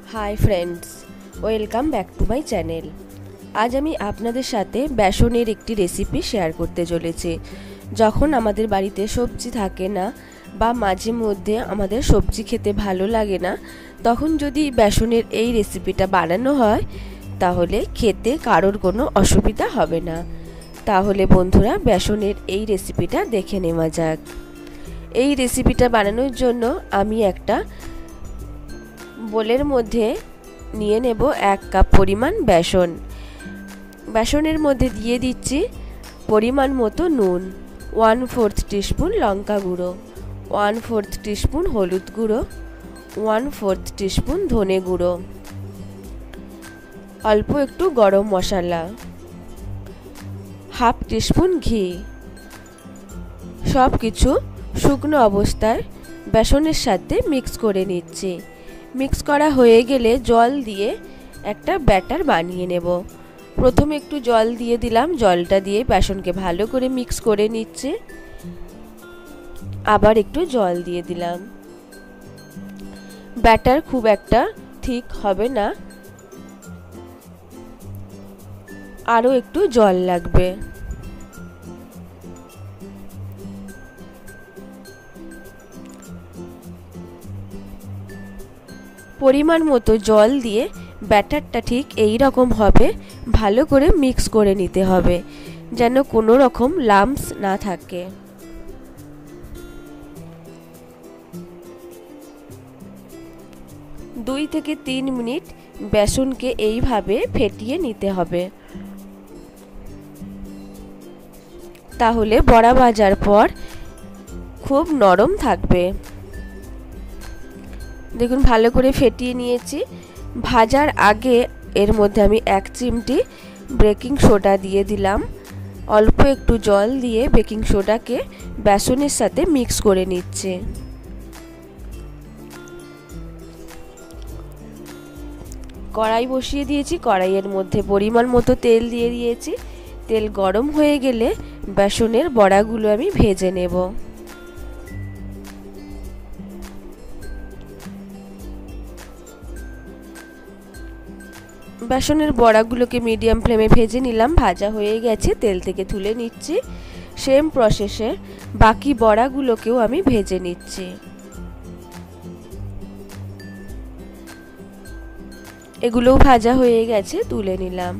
High friends, welcome back to my channel. আজ আমি আপনাদের সাথে বেসনের একটি রেসিপি শেয়ার করতে চলেছি। যখন আমাদের বাড়িতে সবজি থাকে না বা মাঝে মধ্যে আমাদের সবজি খেতে ভালো লাগে না, তখন যদি বেসনের এই রেসিপিটা বানানো হয় তাহলে খেতে কারোর কোনো অসুবিধা হবে না। তাহলে বন্ধুরা, বেসনের এই রেসিপিটা দেখে নেওয়া যাক। এই রেসিপিটা বানানোর জন্য আমি একটা বোলের মধ্যে নিয়ে নেব 1 কাপ পরিমাণ বেসন। বেসনের মধ্যে দিয়ে দিচ্ছি পরিমাণ মতো নুন, 1/4 টিস্পুন লঙ্কা গুঁড়ো, 1/4 টিস্পুন হলুদ গুঁড়ো, 1/4 টিস্পুন ধনে গুঁড়ো, অল্প একটু গরম মশলা, 1/2 টিস্পুন ঘি। সব কিছু শুকনো অবস্থায় বেসনের সাথে মিক্স করে নিচ্ছি। মিক্স করা হয়ে গেলে জল দিয়ে একটা ব্যাটার বানিয়ে নেব। প্রথমে একটু জল দিয়ে দিলাম, জলটা দিয়ে বেসনকে ভালো করে মিক্স করে নিচ্ছি। আবার একটু জল দিয়ে দিলাম। ব্যাটার খুব একটা ঠিক হবে না, আরও একটু জল লাগবে। পরিমাণ মতো জল দিয়ে ব্যাটারটা ঠিক এই রকম হবে, ভালো করে মিক্স করে নিতে হবে যেন কোনো রকম লাম্পস না থাকে। দুই থেকে 3 মিনিট বেসনকে এইভাবে ফেটিয়ে নিতে হবে, তাহলে বড়া ভাজার পর খুব নরম থাকবে। দেখুন ভালো করে ফেটিয়ে নিয়েছি। ভাজার আগে এর মধ্যে আমি 1 চিমটি বেকিং সোডা দিয়ে দিলাম। অল্প একটু জল দিয়ে বেকিং সোডাকে বেসনের সাথে মিক্স করে নিচ্ছে। কড়াই বসিয়ে দিয়েছি, কড়াইয়ের মধ্যে পরিমাণ মতো তেল দিয়ে দিয়েছি। তেল গরম হয়ে গেলে বেসনের বড়াগুলো আমি ভেজে নেব। বেসনের বড়াগুলোকে মিডিয়াম ফ্লেমে ভেজে নিলাম। ভাজা হয়ে গেছে, তেল থেকে তুলে নিচ্ছি। সেম প্রসেসে বাকি বড়াগুলোকেও আমি ভেজে নিচ্ছি। এগুলোও ভাজা হয়ে গেছে, তুলে নিলাম।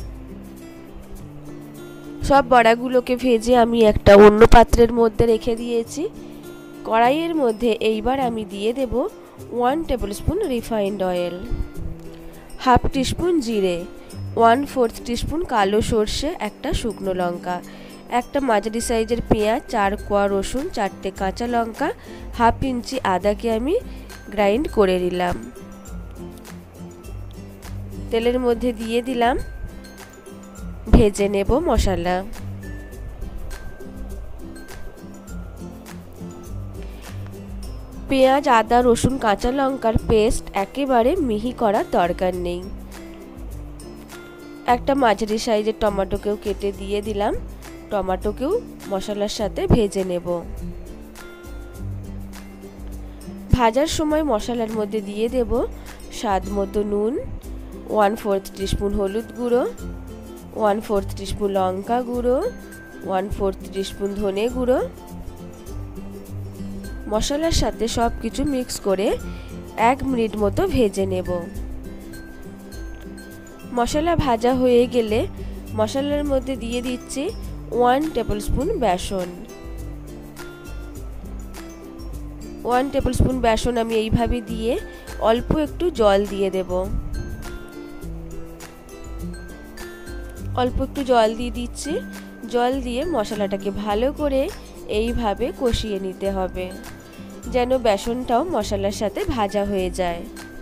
সব বড়াগুলোকে ভেজে আমি একটা অন্য পাত্রের মধ্যে রেখে দিয়েছি। কড়াইয়ের মধ্যে এইবার আমি দিয়ে দেব 1 টেবিলস্পুন রিফাইন্ড অয়েল, 1/2 টিস্পুন জিরে, 1/4 টিস্পুন কালো সর্ষে, একটা শুকনো লঙ্কা, একটা মাঝারি সাইজের পেঁয়াজ, 4 কোয়া রসুন, 4টে কাঁচা লঙ্কা, 1/2 ইঞ্চি আদাকে আমি গ্রাইন্ড করে নিলাম। তেলের মধ্যে দিয়ে দিলাম, ভেজে নেব মশলা। পেঁয়াজ, আদা, রসুন, কাঁচা লঙ্কার পেস্ট একেবারে মিহি করার দরকার নেই। একটা মাঝারি সাইজের টমেটোকেও কেটে দিয়ে দিলাম। টমেটোকেও মশলার সাথে ভেজে নেব। ভাজার সময় মশলার মধ্যে দিয়ে দেব স্বাদ মতো নুন, 1/4 টিস্পুন হলুদ গুঁড়ো, 1/4 টিস্পুন লঙ্কা গুঁড়ো, 1/4 টিস্পুন ধনে গুঁড়ো। মশলার সাথে সব কিছু মিক্স করে 1 মিনিট মতো ভেজে নেব। মশলা ভাজা হয়ে গেলে মশলার মধ্যে দিয়ে দিচ্ছি 1 টেবিলস্পুন বেসন। 1 টেবিলস্পুন বেসন আমি এইভাবে দিয়ে অল্প একটু জল দিয়ে দেব। অল্প একটু জল দিয়ে দিচ্ছি। জল দিয়ে মশলাটাকে ভালো করে এইভাবে কষিয়ে নিতে হবে যেন বেসনটাও মশলার সাথে ভাজা হয়ে যায়।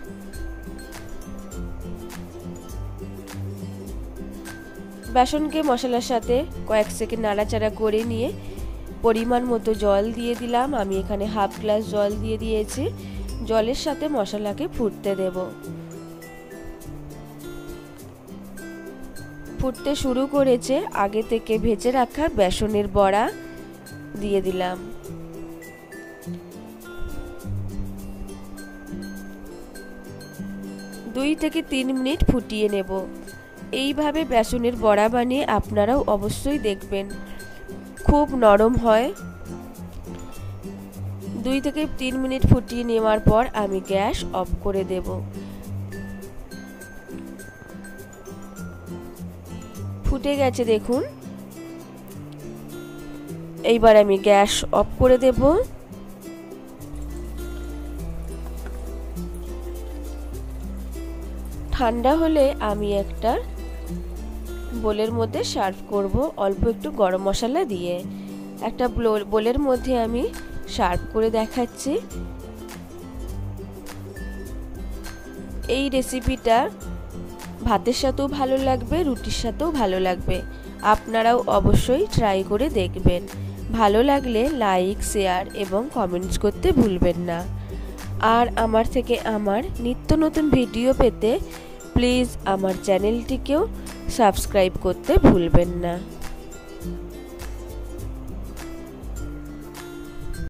বেসনকে মশলার সাথে কয়েক সেকেন্ড নাড়াচাড়া করে নিয়ে পরিমাণ মতো জল দিয়ে দিলাম। আমি এখানে 1/2 গ্লাস জল দিয়ে দিয়েছি। জলের সাথে মশলাকে ফুটতে দেব। ফুটতে শুরু করেছে, আগে থেকে ভেজে রাখা বেসনের বড়া দিয়ে দিলাম। 2 থেকে 3 মিনিট ফুটিয়ে নেব। এইভাবে বেসনের বড়া বানিয়ে আপনারাও অবশ্যই দেখবেন, খুব নরম হয়। 2 থেকে 3 মিনিট ফুটিয়ে নেওয়ার পর আমি গ্যাস অফ করে দেব। ফুটে গেছে দেখুন। এইবার আমি গ্যাস অফ করে দেব। ঠান্ডা হলে আমি একটা বোলের মধ্যে সার্ভ করব, অল্প একটু গরম মশলা দিয়ে। একটা বোলের মধ্যে আমি সার্ভ করে দেখাচ্ছি। এই রেসিপিটা ভাতের সাথেও ভালো লাগবে, রুটির সাথেও ভালো লাগবে। আপনারাও অবশ্যই ট্রাই করে দেখবেন। ভালো লাগলে লাইক, শেয়ার এবং কমেন্টস করতে ভুলবেন না। আর আমার থেকে আমার নিত্য নতুন ভিডিও পেতে প্লিজ আমার চ্যানেলটিকেও সাবস্ক্রাইব করতে ভুলবেন না।